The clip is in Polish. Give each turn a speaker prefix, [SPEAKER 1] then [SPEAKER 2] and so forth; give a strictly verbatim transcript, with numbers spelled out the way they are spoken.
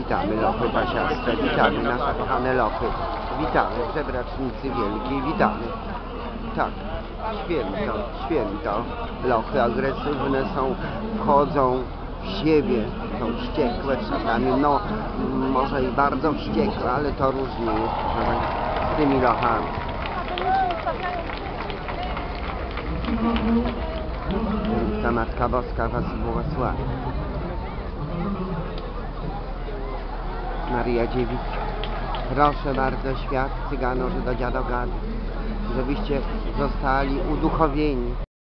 [SPEAKER 1] Witamy lochy pasiaste, witamy nasze kochane lochy. Witamy żebracznicy wielkiej, witamy. Tak, święto, święto. Lochy agresywne są, wchodzą w siebie, są wściekłe czasami, no może i bardzo wściekłe, ale to różnie jest z tymi lochami. Ta Matka Boska was błogosławi. Maria Dziewica, proszę bardzo, świat cyganorzy do dziadogady, żebyście zostali uduchowieni.